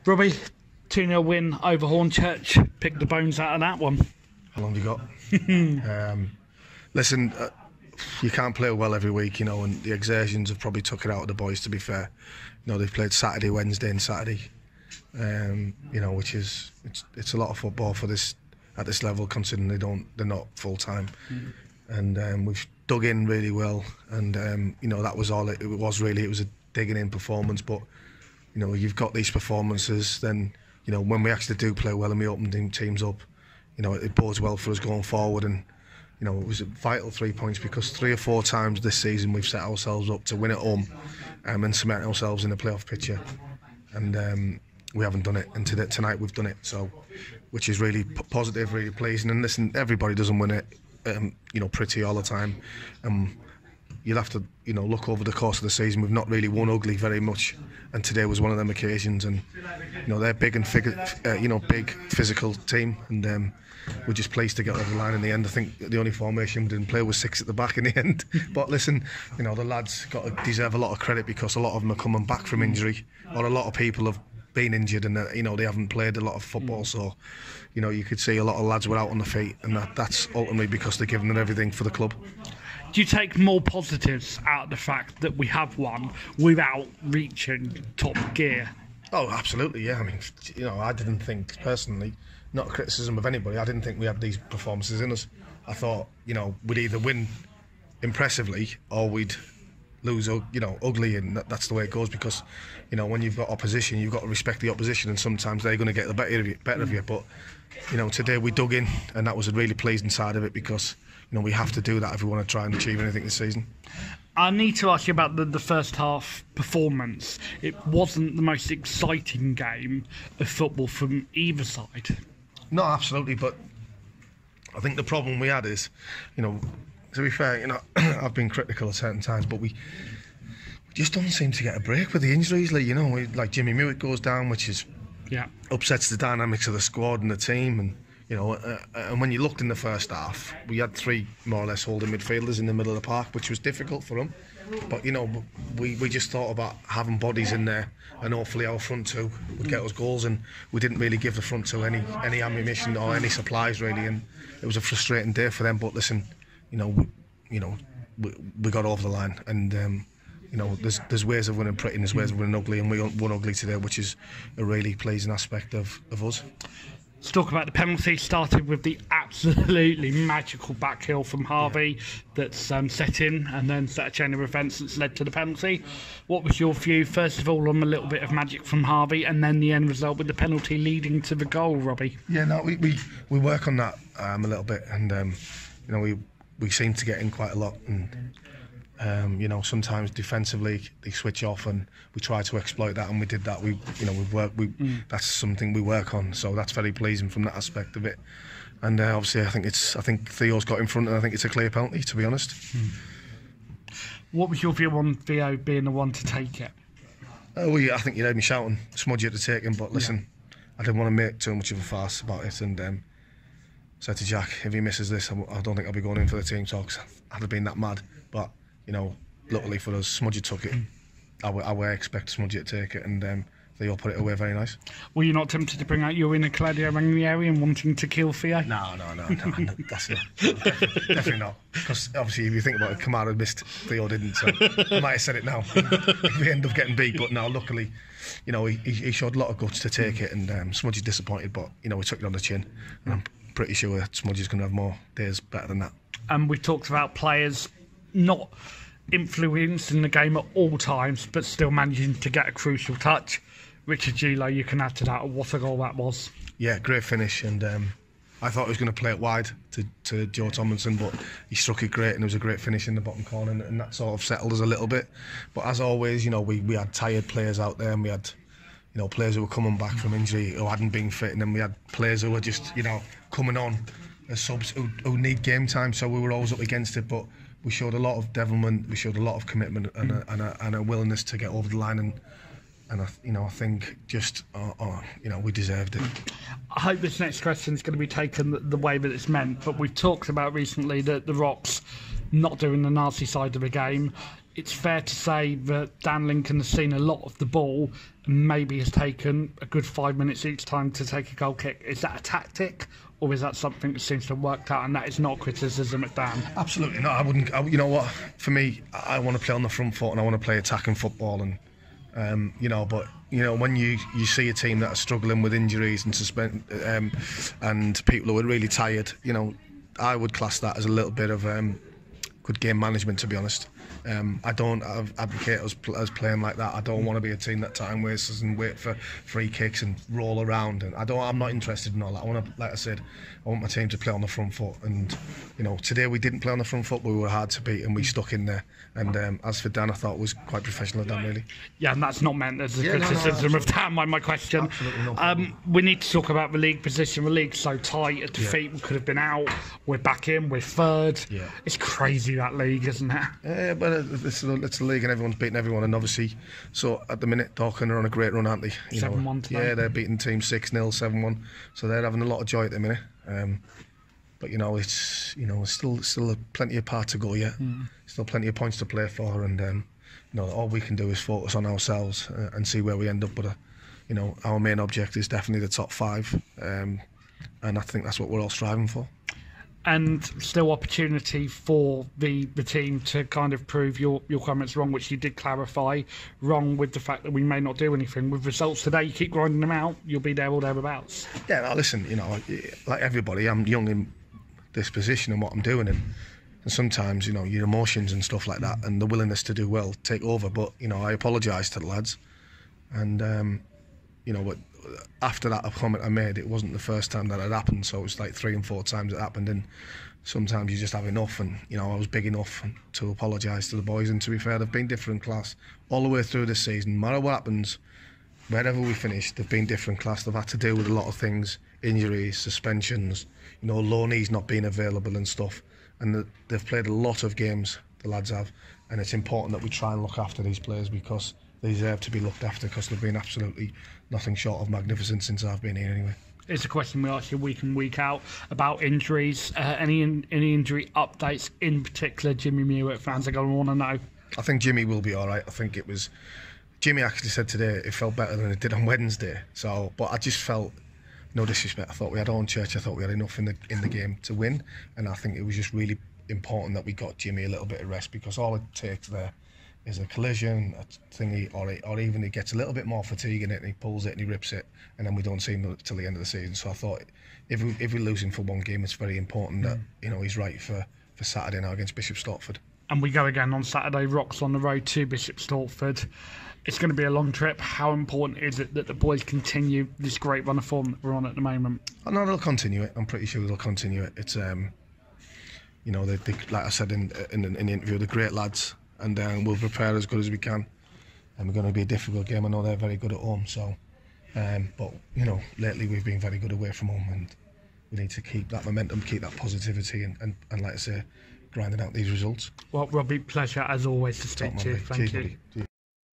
Robbie, 2-0 win over Hornchurch. Pick the bones out of that one. How long have you got? Listen, you can't play well every week, and the exertions have probably took it out of the boys, to be fair. They've played Saturday, Wednesday and Saturday, which is it's a lot of football for this at this level, considering they're not full time. And we've dug in really well, and that was all it was really. It was a digging in performance, but you've got these performances, then when we actually do play well and we open teams up, it bodes well for us going forward. And it was a vital 3 points, because 3 or 4 times this season we've set ourselves up to win at home and cement ourselves in the playoff picture, and we haven't done it. And tonight we've done it, so which is really positive, really pleasing. And listen, everybody doesn't win it pretty all the time. You'll have to look over the course of the season. We've not really won ugly very much, and today was one of them occasions. And they're big and big physical team, and we're just pleased to get over the line in the end. I think the only formation we didn't play was 6 at the back in the end. But listen, the lads deserve a lot of credit, because a lot of them are coming back from injury, or a lot of people have been injured, and they haven't played a lot of football. So you could see a lot of lads were out on the feet, and that's ultimately because they're giving it everything for the club. Do you take more positives out of the fact that we have won without reaching top gear? Oh, absolutely, yeah. I mean, I didn't think personally, not a criticism of anybody, I didn't think we had these performances in us. I thought, we'd either win impressively or we'd lose, ugly, and that's the way it goes, because, when you've got opposition, you've got to respect the opposition, and sometimes they're going to get the better of you. But, today we dug in, and that was a really pleasing side of it, because, we have to do that if we want to try and achieve anything this season. I need to ask you about the first half performance. It wasn't the most exciting game of football from either side. No, absolutely, but I think the problem we had is, to be fair, I've been critical at certain times, but we just don't seem to get a break with the injuries. Like Jimmy Mewitt goes down, which is upsets the dynamics of the squad and the team, and and when you looked in the first half, we had 3 more or less holding midfielders in the middle of the park, which was difficult for them. But we just thought about having bodies in there, and hopefully our front 2 would get us goals, and we didn't really give the front 2 any ammunition or any supplies really, and it was a frustrating day for them. But listen, we got over the line, and there's ways of winning pretty, and there's ways of winning ugly, and we won ugly today, which is a really pleasing aspect of us. Let's talk about the penalty. Started with the absolutely magical back heel from Harvey that's set in, and then set a chain of events that's led to the penalty. What was your view, first of all, on a little bit of magic from Harvey, and then the end result with the penalty leading to the goal, Robbie? Yeah, no, we work on that a little bit, and we seem to get in quite a lot, and sometimes defensively they switch off, and we try to exploit that, and we did that. That's something we work on, so that's very pleasing from that aspect of it. And obviously, I think Theo's got in front, and I think it's a clear penalty, to be honest. What was your view on Theo being the one to take it? I think you heard me shouting, Smudgy to take him, but listen, I didn't want to make too much of a farce about it, and said to Jack, if he misses this, I don't think I'll be going in for the team talks. I'd have been that mad, but luckily for us, Smudgy took it. I would expect Smudgy to take it, and they all put it away very nice. Were you not tempted to bring out your inner Claudio Ranieri and wanting to kill Theo? No, that's not. Definitely not. Because obviously, if you think about it, Kamara missed, Theo didn't, so I might have said it now. We end up getting beat, but no, luckily, he showed a lot of guts to take it, and Smudgy's disappointed, but we took it on the chin, and I'm pretty sure Smudgy's going to have more days better than that. And we talked about players not influenced in the game at all times, but still managing to get a crucial touch. Richard Gilo, you can add to that. What a goal that was. Yeah, great finish, and I thought he was going to play it wide to Joe Tomlinson, but he struck it great, and it was a great finish in the bottom corner, and that sort of settled us a little bit. But as always, we had tired players out there, and we had players who were coming back from injury who hadn't been fit, and then we had players who were just coming on as subs who need game time, so we were always up against it. But we showed a lot of devilment, we showed a lot of commitment, and a willingness to get over the line, and I think just we deserved it. I hope this next question is going to be taken the way that it's meant, but we've talked about recently that the Rocks not doing the nasty side of the game. it's fair to say that Dan Lincoln has seen a lot of the ball and maybe has taken a good 5 minutes each time to take a goal kick. Is that a tactic, or is that something that seems to have worked out, and that is not criticism at Dan? Absolutely not. I wouldn't. You know what? For me, I want to play on the front foot and I want to play attacking football. And but when you see a team that are struggling with injuries and and people who are really tired, I would class that as a little bit of good game management, to be honest. I don't advocate us playing like that. I don't want to be a team that time wasters and wait for free kicks and roll around. And I'm not interested in all that. Like I said, I want my team to play on the front foot. And today we didn't play on the front foot, but we were hard to beat and we stuck in there. And as for Dan, I thought it was quite professional of Dan, really. Yeah, and that's not meant as a criticism of Dan. My question. Absolutely no. We need to talk about the league position. The league's so tight. A defeat, we could have been out. We're back in. We're third. Yeah. It's crazy, that league, isn't it? Yeah, but it's a league and everyone's beating everyone, and obviously, so at the minute, Dorking are on a great run, aren't they? 7-1 today. Yeah, they're beating team 6-0, 7-1, so they're having a lot of joy at the minute. But it's still plenty of part to go yet. Still plenty of points to play for, and all we can do is focus on ourselves and see where we end up. But our main objective is definitely the top 5, and I think that's what we're all striving for. And still opportunity for the team to kind of prove your comments wrong, which you did clarify, wrong with the fact that we may not do anything. With results today, you keep grinding them out, you'll be there or thereabouts. Yeah, now listen, like everybody, I'm young in this position and what I'm doing, and sometimes, your emotions and stuff like that and the willingness to do well take over. But, I apologise to the lads. And, but after that comment I made, it wasn't the first time that had happened, so it was like 3 and 4 times it happened, and sometimes you just have enough. And I was big enough to apologise to the boys, and to be fair, they've been different class all the way through this season. No matter what happens, wherever we finish, they've been different class. They've had to deal with a lot of things, injuries, suspensions, loanees not being available and stuff, and they've played a lot of games, the lads have, and it's important that we try and look after these players because they deserve to be looked after, because they've been absolutely nothing short of magnificent since I've been here anyway. It's a question we ask you week in, week out about injuries. Any injury updates, in particular Jimmy Mewett fans are going to want to know? I think Jimmy will be all right. I think Jimmy actually said today it felt better than it did on Wednesday. But I just felt, no disrespect, I thought we had Hornchurch, I thought we had enough in the game to win, and I think it was just really important that we got Jimmy a little bit of rest, because all it takes there is a collision, a thingy, or even he gets a little bit more fatigue in it and he pulls it and he rips it, and then we don't see him till the end of the season. So I thought if we lose him for one game, it's very important that he's right for Saturday now against Bishop Stortford. And we go again on Saturday, Rocks on the road to Bishop Stortford. It's going to be a long trip. How important is it that the boys continue this great run of form that we're on at the moment? I know they'll continue it. I'm pretty sure they'll continue it. It's they, like I said in the interview, they're great lads. And we'll prepare as good as we can, and we're going to be a difficult game. I know they're very good at home, so but lately we've been very good away from home, and we need to keep that momentum, keep that positivity, and like I say, grinding out these results. Well, Robbie, pleasure as always to speak to you. Thank you. Buddy.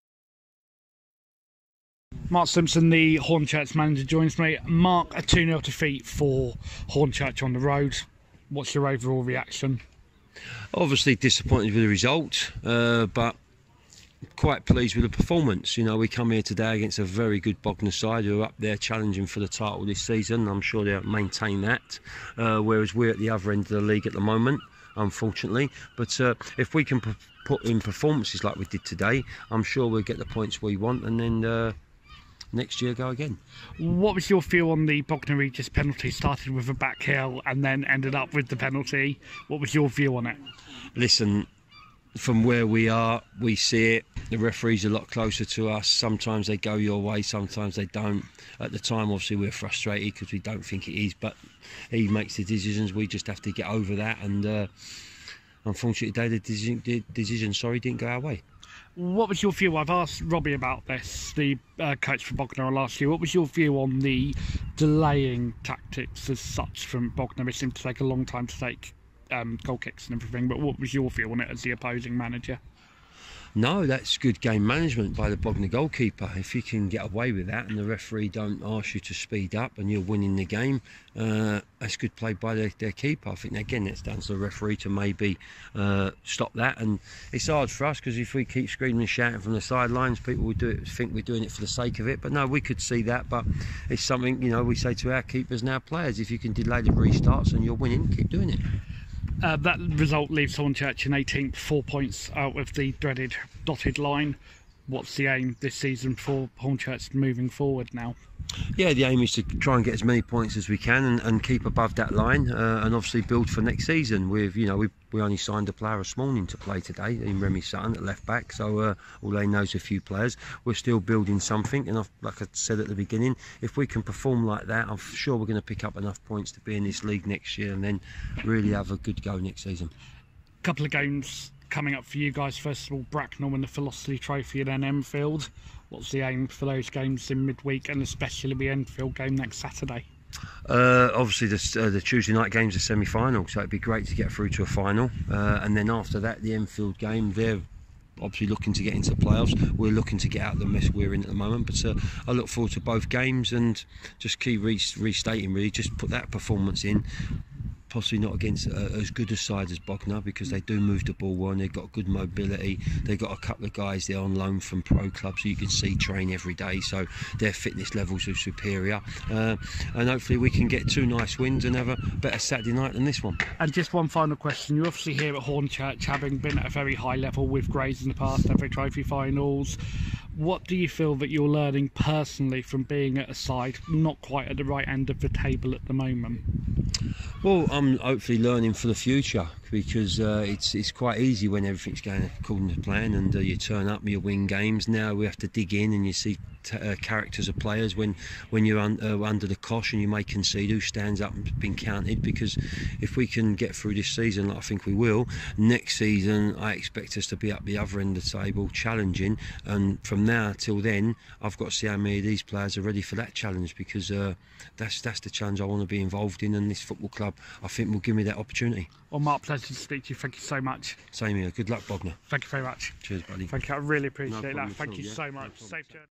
Mark Simpson, the Hornchurch manager, joins me. Mark, a 2-0 defeat for Hornchurch on the road. What's your overall reaction? Obviously disappointed with the result, but quite pleased with the performance. We come here today against a very good Bognor side who are up there challenging for the title this season. I'm sure they'll maintain that, whereas we're at the other end of the league at the moment, unfortunately. But if we can put in performances like we did today, I'm sure we'll get the points we want, and then next year go again. What was your feel on the Bognor Regis penalty? Started with a back heel and then ended up with the penalty. What was your view on it? Listen, from where we are, we see it. The referee's a lot closer to us. Sometimes they go your way, sometimes they don't. At the time, obviously, we're frustrated because we don't think it is, but he makes the decisions. We just have to get over that, and unfortunately today the decision didn't go our way. What was your view? I've asked Robbie about this, the coach for Bognor last year. What was your view on the delaying tactics as such from Bognor? It seemed to take a long time to take goal kicks and everything, but what was your view on it as the opposing manager? No, that's good game management by the Bognor goalkeeper. If you can get away with that and the referee don't ask you to speed up and you're winning the game, that's good play by their keeper. I think, again, it's down to the referee to maybe stop that. And it's hard for us because if we keep screaming and shouting from the sidelines, people will think we're doing it for the sake of it. But no, we could see that. But it's something, you know, we say to our keepers and our players, if you can delay the restarts and you're winning, keep doing it. That result leaves Hornchurch in 18th, 4 points out of the dreaded dotted line. What's the aim this season for Hornchurch moving forward now? Yeah, the aim is to try and get as many points as we can and keep above that line, and obviously build for next season. We've, you know, we only signed a player this morning to play today in Remy Sutton at left back, so all they know is a few players. We're still building something, and like I said at the beginning, if we can perform like that, I'm sure we're going to pick up enough points to be in this league next year and then really have a good go next season. Couple of games coming up for you guys. First of all, Bracknell and the Philosophy Trophy, and then Enfield. What's the aim for those games in midweek, and especially the Enfield game next Saturday? Obviously the Tuesday night game's a semi-final, so it'd be great to get through to a final, and then after that the Enfield game, they're obviously looking to get into the playoffs. We're looking to get out of the mess we're in at the moment, but I look forward to both games and just keep restating, really, just put that performance in. Possibly not against as good a side as Bognor, because they do move the ball well and they've got good mobility. They've got a couple of guys there on loan from pro clubs who you can see train every day, so their fitness levels are superior, and hopefully we can get 2 nice wins and have a better Saturday night than this one. And just one final question, you're obviously here at Hornchurch, having been at a very high level with Grays in the past, FA Trophy finals. What do you feel that you're learning personally from being at a side not quite at the right end of the table at the moment? Well, I'm hopefully learning for the future, because it's quite easy when everything's going according to plan and you turn up and you win games. Now we have to dig in and you see characters of players when you're under the cosh, and you may concede who stands up and has been counted. Because if we can get through this season, like I think we will, next season I expect us to be up the other end of the table challenging, and from now till then I've got to see how many of these players are ready for that challenge, because that's the challenge I want to be involved in, and this football club I think will give me that opportunity. Well, Mark, pleasure to speak to you. Thank you so much. Same here. Good luck, Bognor. Thank you very much. Cheers, buddy. Thank you. I really appreciate No problem that. Thank at you all, yeah? so No much. problem. Safe journey.